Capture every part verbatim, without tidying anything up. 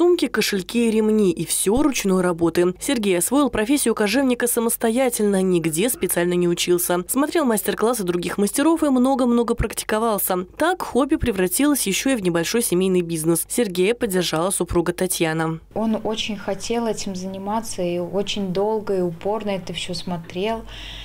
Сумки, кошельки и ремни – и все ручной работы. Сергей освоил профессию кожевника самостоятельно, нигде специально не учился. Смотрел мастер-классы других мастеров и много-много практиковался. Так хобби превратилось еще и в небольшой семейный бизнес. Сергея поддержала супруга Татьяна. Он очень хотел этим заниматься и очень долго и упорно это все смотрел.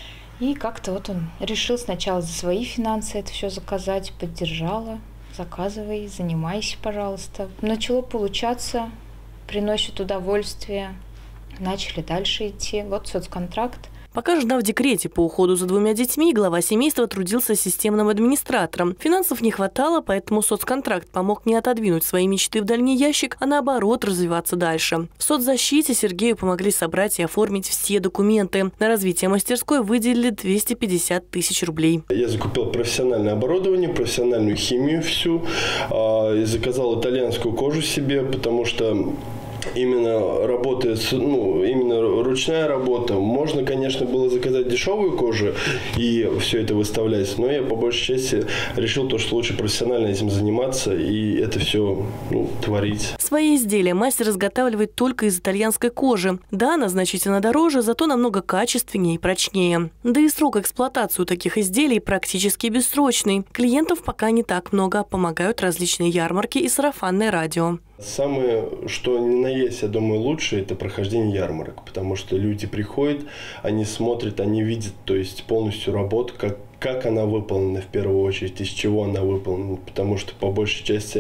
И как-то вот он решил сначала за свои финансы это все заказать, поддержала. Заказывай, занимайся, пожалуйста. Начало получаться, приносит удовольствие. Начали дальше идти. Вот соцконтракт. Пока жена в декрете по уходу за двумя детьми, глава семейства трудился системным администратором. Финансов не хватало, поэтому соцконтракт помог не отодвинуть свои мечты в дальний ящик, а наоборот развиваться дальше. В соцзащите Сергею помогли собрать и оформить все документы. На развитие мастерской выделили двести пятьдесят тысяч рублей. Я закупил профессиональное оборудование, профессиональную химию всю. И заказал итальянскую кожу себе, потому что именно работает, ну, именно ручная работа. Можно, конечно, было заказать дешевую кожу и все это выставлять, но я по большей части решил то, что лучше профессионально этим заниматься и это все, ну, творить. Свои изделия мастер изготавливает только из итальянской кожи. Да, она значительно дороже, зато намного качественнее и прочнее. Да и срок эксплуатации у таких изделий практически бессрочный. Клиентов пока не так много, помогают различные ярмарки и сарафанное радио. Самое, что ни на есть, я думаю, лучше, это прохождение ярмарок, потому что люди приходят, они смотрят, они видят, то есть полностью работу, как, как она выполнена в первую очередь, из чего она выполнена, потому что по большей части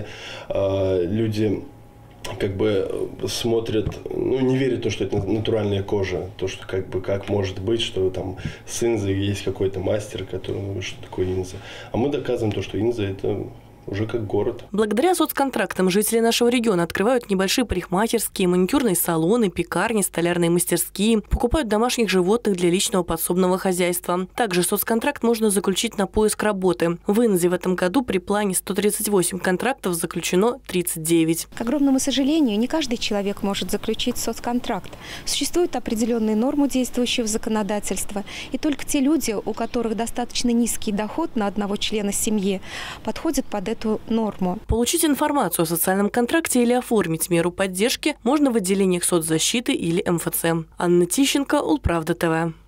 э, люди как бы смотрят, ну, не верят в то, что это натуральная кожа, то, что как бы как может быть, что там с Инзой есть какой-то мастер, который, ну, что такое Инза. А мы доказываем то, что Инза это уже как город. Благодаря соцконтрактам жители нашего региона открывают небольшие парикмахерские, маникюрные салоны, пекарни, столярные мастерские, покупают домашних животных для личного подсобного хозяйства. Также соцконтракт можно заключить на поиск работы. В Инзе в этом году при плане сто тридцать восемь контрактов заключено тридцать девять. К огромному сожалению, не каждый человек может заключить соцконтракт. Существуют определенные нормы действующего законодательства, и только те люди, у которых достаточно низкий доход на одного члена семьи, подходят под это эту норму. Получить информацию о социальном контракте или оформить меру поддержки можно в отделениях соцзащиты или эм эф цэ. Анна Тищенко, Улправда ТВ.